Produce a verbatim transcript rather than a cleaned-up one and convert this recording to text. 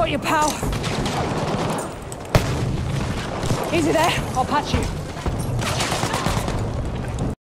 got you, pal. Easy there. I'll patch you.